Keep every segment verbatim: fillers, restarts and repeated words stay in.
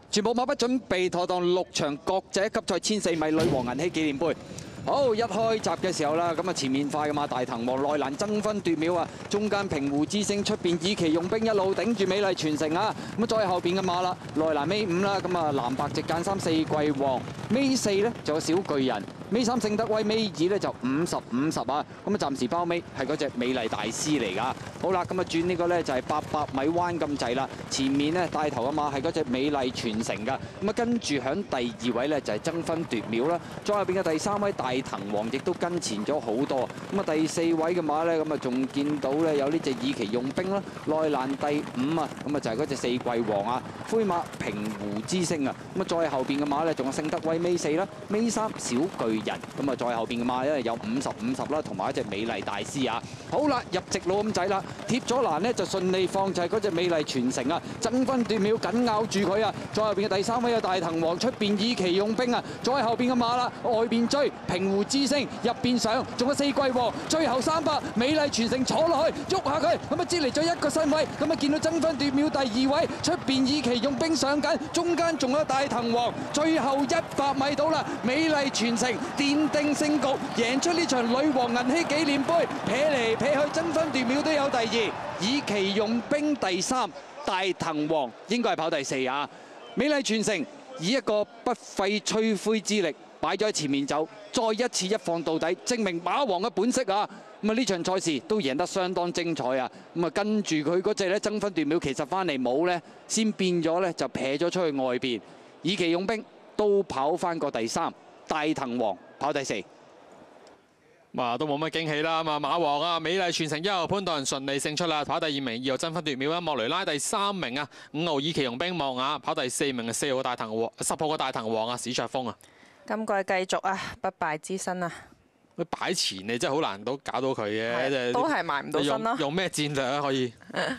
全部馬匹準備妥當，六場國際級賽千四米女王銀禧紀念杯。好，一開閘嘅時候啦，咁啊前面快嘅馬大騰王內欄爭分奪秒啊，中間平湖之星出邊以奇用兵一路頂住美麗傳承啊，咁啊再後邊嘅馬啦，內欄尾五啦，咁啊藍白直間三四季王，尾四呢就有小巨人。 尾三聖德威，尾二咧就五十五十啊！咁啊暫時包尾係嗰隻美麗大師嚟㗎。好啦，咁啊轉呢個咧就係八百米彎咁滯啦。前面咧帶頭嘅馬係嗰隻美麗傳承㗎。咁啊跟住響第二位咧就係爭分奪秒啦。再後邊嘅第三位大騰王亦都跟前咗好多。咁啊第四位嘅馬咧咁啊仲見到咧有呢隻以奇用兵啦。內欄第五啊，咁啊就係嗰隻四季王啊。灰馬平湖之星啊。咁啊再後邊嘅馬咧仲有聖德威尾四啦，尾三小巨 人咁啊，再後邊嘅馬咧有五十五十啦，同埋一隻美麗大師啊！好啦，入直路咁滯啦，貼咗欄呢就順利放就係嗰隻美麗傳承啊，爭分奪秒緊咬住佢啊！再後邊嘅第三位嘅大騰王，出邊以奇用兵啊！再後邊嘅馬啦，外邊追平湖之星，入邊上，仲有四季王，最後三百美麗傳承坐落去，喐下佢，咁啊接嚟咗一個身位，咁啊見到爭分奪秒第二位，出邊以奇用兵上緊，中間仲有大騰王，最後一百米到啦，美麗傳承。 奠定勝局，贏出呢場女王銀禧紀念杯，撇嚟撇去爭分奪秒都有第二，以奇用兵第三，大騰王應該係跑第四啊！美麗傳承以一個不費吹灰之力擺咗喺前面走，再一次一放到底，證明馬王嘅本色啊！咁啊呢場賽事都贏得相當精彩啊！咁啊跟住佢嗰隻咧爭分奪秒，其實翻嚟冇咧，先變咗咧就撇咗出去外邊，以奇用兵都跑翻個第三。 大騰王跑第四， 啊都冇乜驚喜啦嘛！馬王啊，美麗傳承一號潘頓順利勝出啦，跑第二名，二號爭分奪秒啊，莫雷拉第三名啊，五號以奇用兵望雅跑第四名嘅四號大騰王，十號嘅大騰王啊，史卓峰啊， 今季繼續啊，不敗之身啊！ 佢擺前你真係好難到搞到佢嘅， 都係埋唔到身咯。 用咩戰略啊？可以？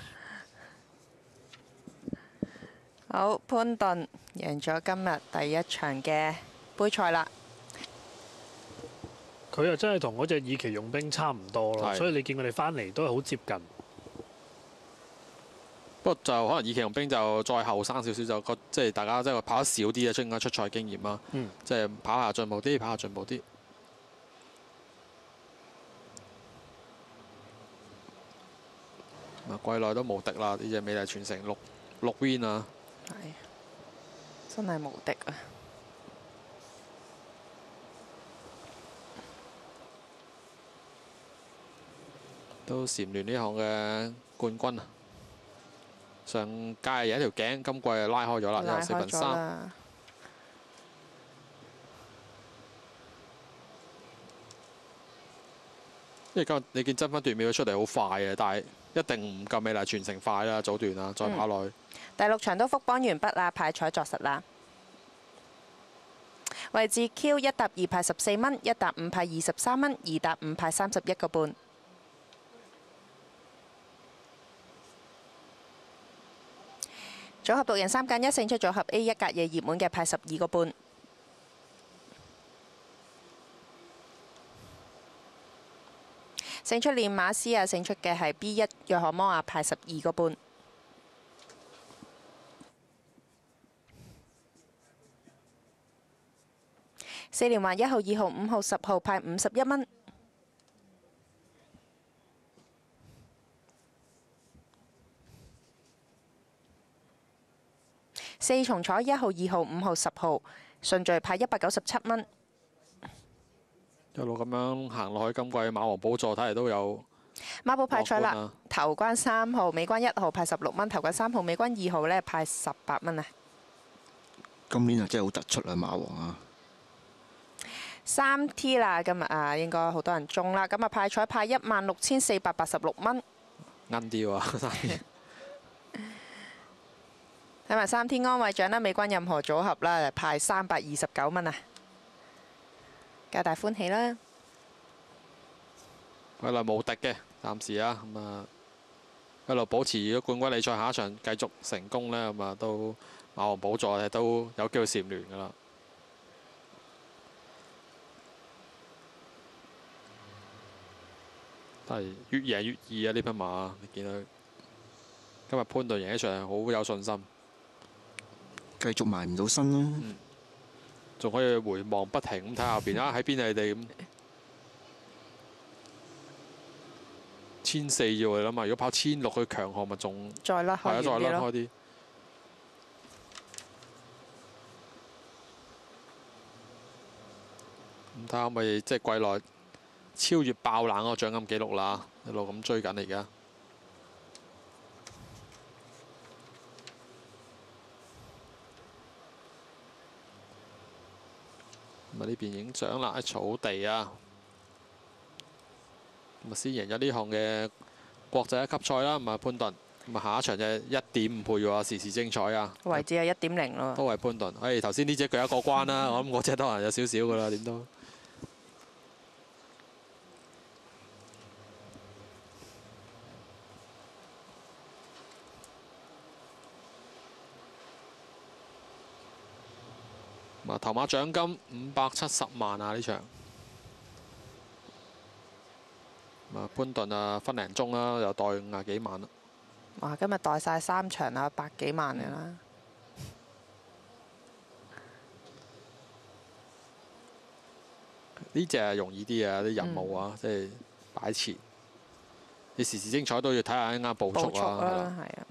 好，潘頓贏咗今日第一場嘅杯賽啦。 佢又真係同嗰隻以奇用兵差唔多咯，所以你見佢哋翻嚟都係好接近。 不過就可能以奇用兵就再後生少少，就覺即係大家即係跑得少啲啊，出應該出賽經驗啦。嗯，即係跑下進步啲，跑下進步啲。啊，季內都無敵啦！呢隻美麗傳承六六 win 啊！ 係，真係無敵啊！ 都蟬聯呢項嘅冠軍啊！上屆有一條頸，今季拉開咗啦，有四分三。因為今日你見爭分奪秒出嚟好快嘅，但係一定唔夠美麗傳承快啦，早段啦，再跑落去。 嗯、第六場都復幫完畢啦，派彩作實啦。位置 Q 一搭二派十四蚊，一搭五派二十三蚊，二搭五派三十一個半。 組合六人三揀一勝出組合 A 一格嘢熱門嘅派十二個半。勝出練馬師啊，勝出嘅係 B 一約翰摩亞派十二個半。四連環一號、二號、五號、十號派五十一蚊。 四重彩一號、二號、五號、十號順序派一百九十七蚊。 一路咁樣行落去，今季馬王寶座睇嚟都有。 馬寶派彩啦，頭關三號、尾關一號派十六蚊，頭關三號、尾關二號咧派十八蚊啊！ 今年啊真係好突出啊，馬王啊！ 三 T 啦，今日啊應該好多人中啦，咁啊派彩派一萬六千四百八十六蚊。 奀啲喎， 睇埋三天安慰獎啦，美軍任何組合啦，派三百二十九蚊啊！皆大歡喜啦！ 一路無敵嘅，暫時啊，咁啊一路保持咗冠軍比賽，下一場繼續成功咧，咁啊都馬王寶座咧都有機會蟬聯噶啦。係越贏越易啊！呢匹馬你見到今日潘頓贏起上嚟好有信心。 繼續埋唔到身咯。 仲可以回望不停咁睇下邊啊，喺邊啊你哋咁。千四啫喎，你諗下，如果跑千六去強項咪仲再甩開係啊，再甩啲咯。 開啲。咁睇下咪即係季內超越爆冷嗰個獎金紀錄啦，一路咁追緊嚟而家。咁啊呢邊影相啦，喺草地啊。咁啊先贏咗呢項嘅國際一級賽啦，咁啊潘頓。咁啊下一場就係一點五倍喎，時時精彩啊！ 位置係一點零咯。 都係潘頓。誒頭先呢隻腳一過關啦，我諗嗰隻都係有少少噶啦，點都。咁啊頭馬獎金五百七十萬啊呢場。咁啊潘頓啊分零鐘啦，又袋五廿幾萬啦。 哇！今日袋晒三場啊，百幾萬嘅啦。 呢隻係容易啲啊，啲任務啊，即係擺設。你時時精彩都要睇下啱啱步速啊，係啦。 係啊。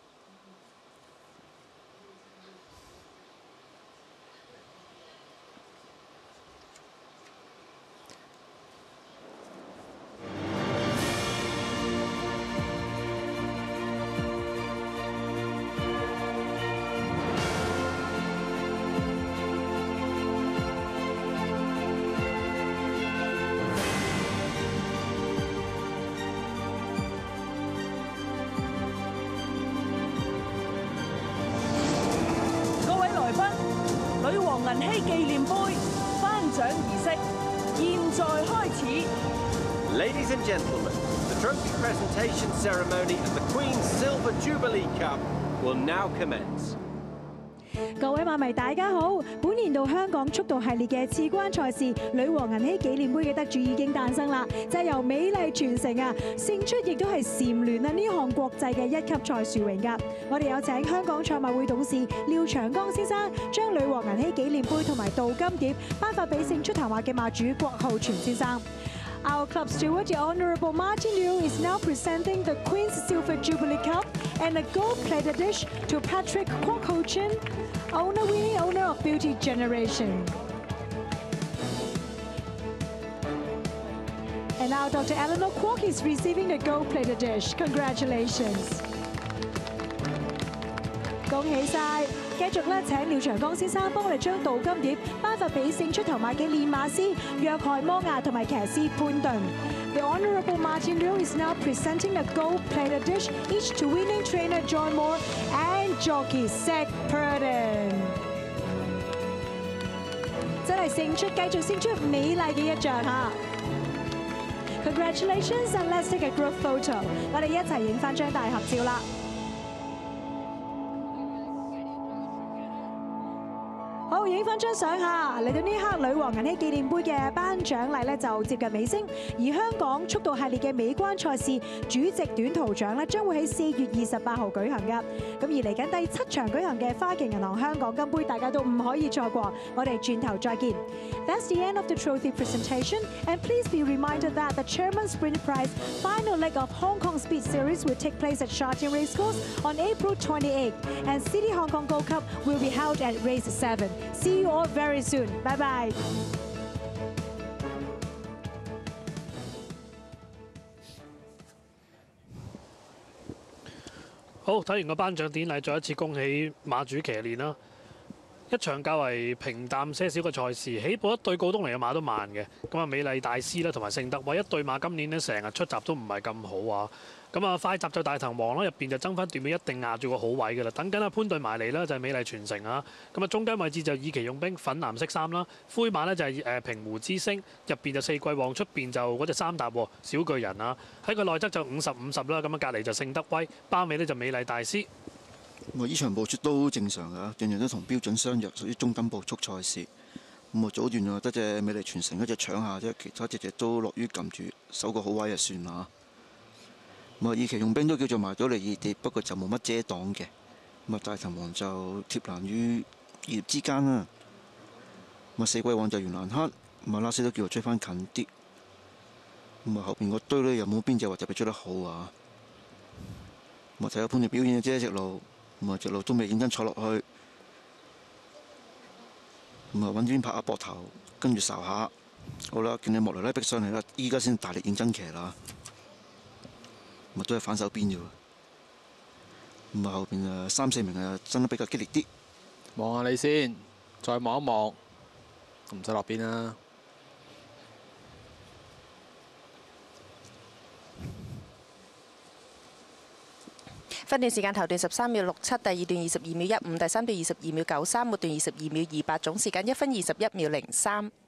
女王銀禧紀念杯頒獎儀式現在開始。 Ladies and gentlemen, the trophy presentation ceremony of the Queen's Silver Jubilee Cup will now commence. 各位馬迷大家好，本年度香港速度系列嘅次關賽事女王銀禧紀念杯嘅得主已經誕生啦，就係由美麗傳承啊勝出，亦都係蟬聯啊呢項國際嘅一級賽殊榮㗎。我哋有請香港賽馬會董事廖長江先生將女王銀禧紀念杯同埋鍍金碟頒發俾勝出頭馬嘅馬主郭浩全先生。Our club steward, the Honourable Martin Liu, is now presenting the Queen's Silver Jubilee Cup and a gold-plated dish to Patrick Kwok Ho Chin, owner-winning owner of Beauty Generation. And now Doctor Eleanor Kwok is receiving the gold-plated dish. Congratulations! 恭喜晒！繼續咧請廖長江先生幫我哋將鍍金碟頒發俾勝出頭馬嘅練馬師約翰摩亞同埋騎師潘頓。The Honourable Martin Liu is now presenting a gold-plated dish each to winning trainer John Moore and jockey Zach Purden。真係勝出，繼續勝出美麗嘅一仗嚇 ！Congratulations and let's take a group photo。我哋一齊影翻張大合照啦！好，影翻張相下，嚟到呢刻女王銀禧紀念杯嘅頒獎禮咧就接近尾聲，而香港速度系列嘅尾關賽事主席短途獎咧將會喺四月二十八號舉行㗎。咁而嚟緊第七場舉行嘅花旗銀行香港金杯，大家都唔可以錯過。我哋轉頭再見。That's the end of the trophy presentation, and please be reminded that the Chairman's Sprint Prize final leg of Hong Kong Speed Series will take place at Sha Tin Racecourse on April twenty-eighth, and City Hong Kong Gold Cup will be held at Race seven. See you all very soon. Bye bye. 好，睇完個頒獎典禮，再一次恭喜馬主騎練啦！一場較為平淡些少嘅賽事，起步一對告東尼嘅馬都慢嘅，咁啊美麗大師啦同埋聖德威一對馬今年呢成日出閘都唔係咁好啊！咁啊快閘就大藤王啦，入邊就爭分奪秒，一定壓住個好位㗎啦。等緊阿潘頓埋嚟啦，就係美麗傳承啊！咁啊中間位置就以奇用兵粉藍色衫啦，灰馬呢就係誒平湖之星，入邊就四季旺，出邊就嗰隻三搭小巨人啊！喺個內側就五十五十啦，咁啊隔離就聖德威，包尾呢就美麗大師。 咁啊，呢場步速都正常㗎，樣樣都同標準相若，屬於中等步速賽事。咁啊，早段啊得隻美麗傳承一隻搶下啫，其他隻隻都落於撳住守個好位就算啦。咁啊，以奇用兵都叫做埋咗嚟二碟，不過就冇乜遮擋嘅。 咁啊大藤王就貼欄於二葉之間啦。咁啊四季王就原蘭克，咁啊拉斯都叫做追翻近啲。咁啊後邊嗰堆咧又冇邊隻話特別追得好啊。咁啊睇下判斷表現嘅啫，直路。咁啊直路都未認真坐落去。咁啊揾邊拍下膊頭，跟住睄下。好啦，見你莫雷拉逼上嚟啦，依家先大力認真騎啦。咁啊都係反手邊啫喎。咁啊後邊啊三四名啊爭得比較激烈啲。 望下你先，再望一望，唔使落邊啦。 分段時間頭段十三秒六七，第二段二十二秒一五，第三段二十二秒九三，末段二十二秒二八，總時間一分二十一秒零三。